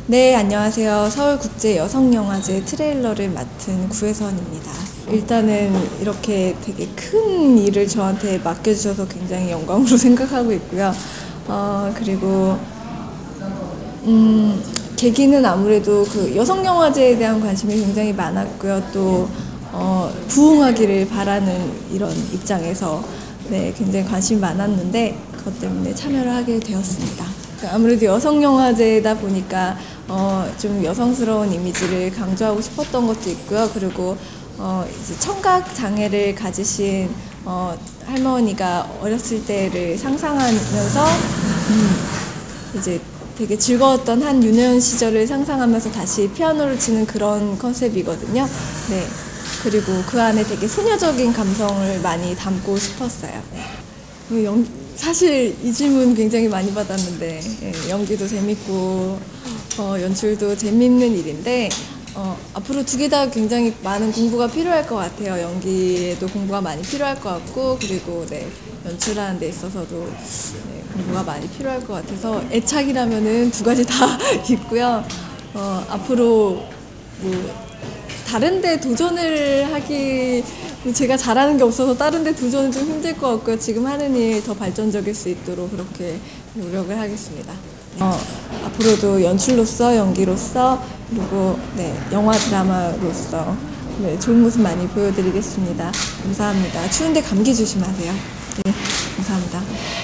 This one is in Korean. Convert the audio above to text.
네, 안녕하세요. 서울국제여성영화제 트레일러를 맡은 구혜선입니다. 일단은 이렇게 되게 큰 일을 저한테 맡겨주셔서 굉장히 영광으로 생각하고 있고요. 그리고 계기는 아무래도 그 여성영화제에 대한 관심이 굉장히 많았고요. 또 부흥하기를 바라는 이런 입장에서 네, 굉장히 관심이 많았는데 그것 때문에 참여를 하게 되었습니다. 아무래도 여성영화제다 보니까 좀 여성스러운 이미지를 강조하고 싶었던 것도 있고요. 그리고 이제 청각 장애를 가지신 할머니가 어렸을 때를 상상하면서 이제 되게 즐거웠던 한 유년 시절을 상상하면서 다시 피아노를 치는 그런 컨셉이거든요. 네. 그리고 그 안에 되게 소녀적인 감성을 많이 담고 싶었어요. 네. 사실 이 질문 굉장히 많이 받았는데 연기도 재밌고 연출도 재밌는 일인데 앞으로 두 개 다 굉장히 많은 공부가 필요할 것 같아요. 연기에도 공부가 많이 필요할 것 같고 그리고 네, 연출하는 데 있어서도 네, 공부가 많이 필요할 것 같아서 애착이라면은 두 가지 다 있고요. 앞으로 뭐 다른 데 도전을 하기 제가 잘하는 게 없어서 다른 데 도전은 좀 힘들 것 같고요. 지금 하는 일 더 발전적일 수 있도록 그렇게 노력을 하겠습니다. 앞으로도 연출로서 연기로서 그리고 네, 영화 드라마로서 네, 좋은 모습 많이 보여드리겠습니다. 감사합니다. 추운데 감기 조심하세요. 네, 감사합니다.